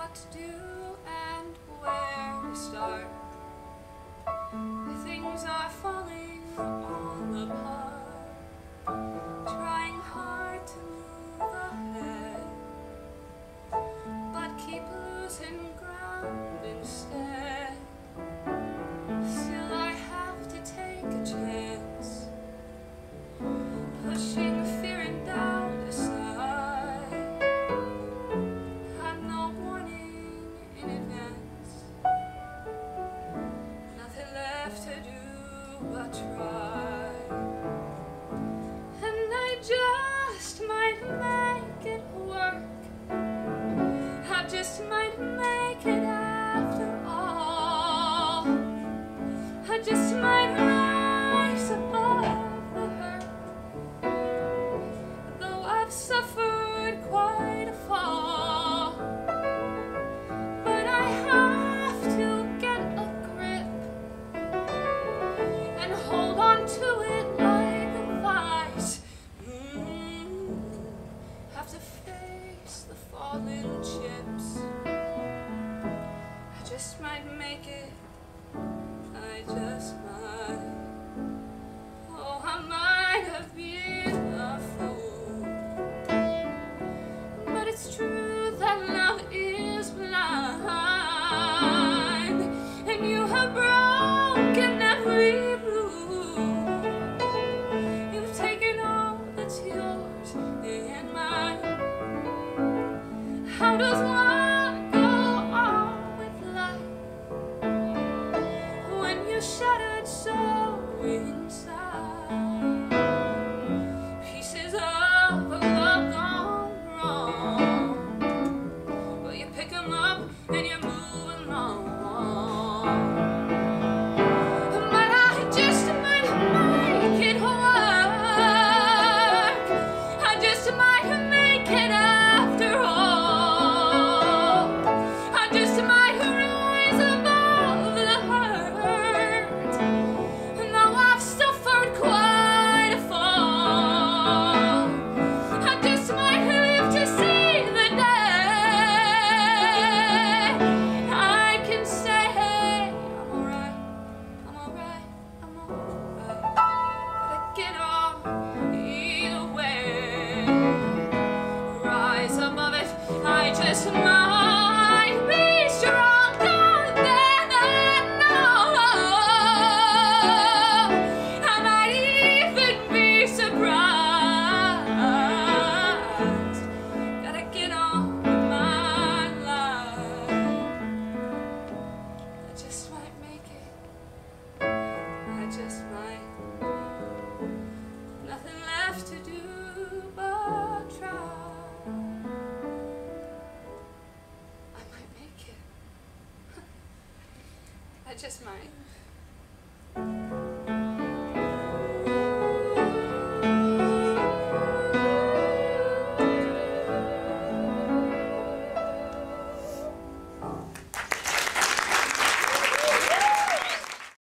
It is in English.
what to do and where to start. Things are falling all apart, trying hard to move ahead, but keep losing ground instead. Still I have to take a chance, pushing fear and doubt aside. Had no warning in advance, nothing left to do but try. And I just might make it work, I just might make it after all. I just might rise above the hurt, though I've suffered quite a fall. But I have to get a grip and hold on to it like a vice. Have to face the fallen chips. I just might make it, I just might. Oh, I might have been a fool, but it's true that love is blind, and you have broken every rule. You've taken all that's yours and mine. How does one go on with life when you're shattered so inside? Pieces of love gone wrong, but you pick them up and you move along. But I just might make it work, I just might make it after all. I just might rise above the hurt, and though I've suffered quite a fall, I just might live to see the day I can say, I'm alright, I'm alright, I'm alright. But I get on either way, rise above it, I just might be stronger than I know. I might even be surprised. Gotta get on with my life. I just might make it, I just might. Nothing left to do but try. I might make it. I just might.